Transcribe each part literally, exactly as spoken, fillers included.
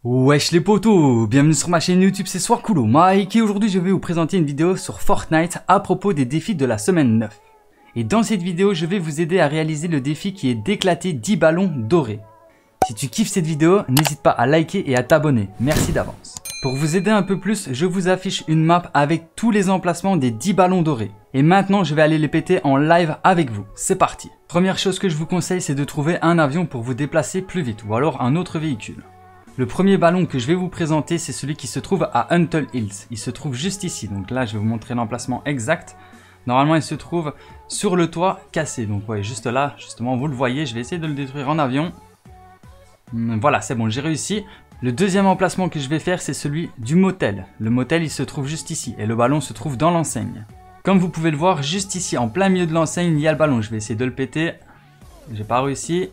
Wesh les potos, bienvenue sur ma chaîne YouTube, c'est Swarkulo Mike et aujourd'hui je vais vous présenter une vidéo sur Fortnite à propos des défis de la semaine neuf. Et dans cette vidéo, je vais vous aider à réaliser le défi qui est d'éclater dix ballons dorés. Si tu kiffes cette vidéo, n'hésite pas à liker et à t'abonner, merci d'avance. Pour vous aider un peu plus, je vous affiche une map avec tous les emplacements des dix ballons dorés. Et maintenant, je vais aller les péter en live avec vous. C'est parti. Première chose que je vous conseille, c'est de trouver un avion pour vous déplacer plus vite ou alors un autre véhicule. Le premier ballon que je vais vous présenter, c'est celui qui se trouve à Huntle Hills. Il se trouve juste ici, donc là je vais vous montrer l'emplacement exact. Normalement il se trouve sur le toit cassé, donc ouais, juste là, justement vous le voyez, je vais essayer de le détruire en avion. Voilà, c'est bon, j'ai réussi. Le deuxième emplacement que je vais faire, c'est celui du motel. Le motel il se trouve juste ici, et le ballon se trouve dans l'enseigne. Comme vous pouvez le voir, juste ici, en plein milieu de l'enseigne, il y a le ballon. Je vais essayer de le péter, j'ai pas réussi.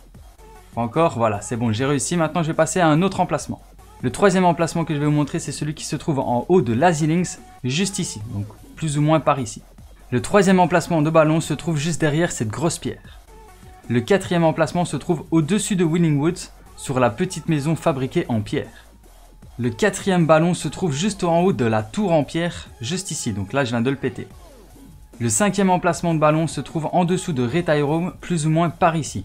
Encore, voilà, c'est bon, j'ai réussi. Maintenant, je vais passer à un autre emplacement. Le troisième emplacement que je vais vous montrer, c'est celui qui se trouve en haut de Lazy Links, juste ici, donc plus ou moins par ici. Le troisième emplacement de ballon se trouve juste derrière cette grosse pierre. Le quatrième emplacement se trouve au-dessus de Winning Woods, sur la petite maison fabriquée en pierre. Le quatrième ballon se trouve juste en haut de la tour en pierre, juste ici, donc là, je viens de le péter. Le cinquième emplacement de ballon se trouve en dessous de Retyrome, plus ou moins par ici.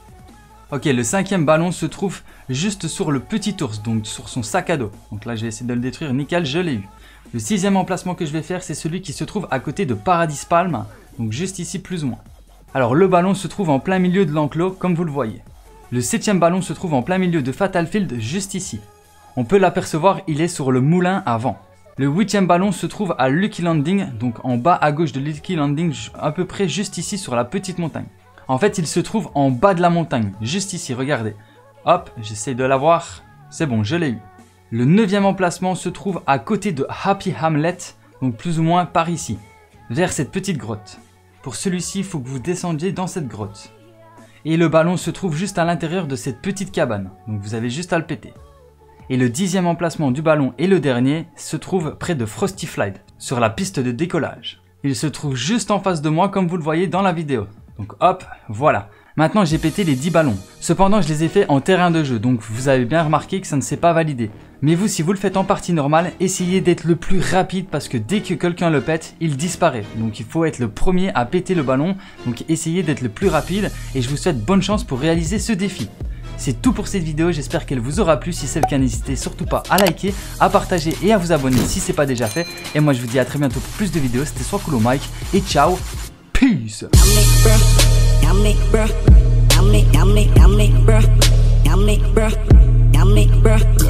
Ok, le cinquième ballon se trouve juste sur le petit ours, donc sur son sac à dos. Donc là, je vais essayer de le détruire, nickel, je l'ai eu. Le sixième emplacement que je vais faire, c'est celui qui se trouve à côté de Paradise Palm, donc juste ici plus ou moins. Alors le ballon se trouve en plein milieu de l'enclos, comme vous le voyez. Le septième ballon se trouve en plein milieu de Fatal Field, juste ici. On peut l'apercevoir, il est sur le moulin à vent. Le huitième ballon se trouve à Lucky Landing, donc en bas à gauche de Lucky Landing, à peu près juste ici sur la petite montagne. En fait, il se trouve en bas de la montagne, juste ici, regardez. Hop, j'essaie de l'avoir. C'est bon, je l'ai eu. Le neuvième emplacement se trouve à côté de Happy Hamlet, donc plus ou moins par ici, vers cette petite grotte. Pour celui-ci, il faut que vous descendiez dans cette grotte. Et le ballon se trouve juste à l'intérieur de cette petite cabane, donc vous avez juste à le péter. Et le dixième emplacement du ballon et le dernier se trouve près de Frosty Slide, sur la piste de décollage. Il se trouve juste en face de moi comme vous le voyez dans la vidéo. Donc hop, voilà. Maintenant j'ai pété les dix ballons. Cependant je les ai fait en terrain de jeu, donc vous avez bien remarqué que ça ne s'est pas validé. Mais vous, si vous le faites en partie normale, essayez d'être le plus rapide parce que dès que quelqu'un le pète, il disparaît. Donc il faut être le premier à péter le ballon, donc essayez d'être le plus rapide et je vous souhaite bonne chance pour réaliser ce défi. C'est tout pour cette vidéo, j'espère qu'elle vous aura plu. Si c'est le cas, n'hésitez surtout pas à liker, à partager et à vous abonner si ce n'est pas déjà fait. Et moi je vous dis à très bientôt pour plus de vidéos, c'était Swarkulo Mike et ciao. Peace. Yummy, bruh. Yummy, yummy, yummy, bruh. Yummy, bruh. Yummy, bruh.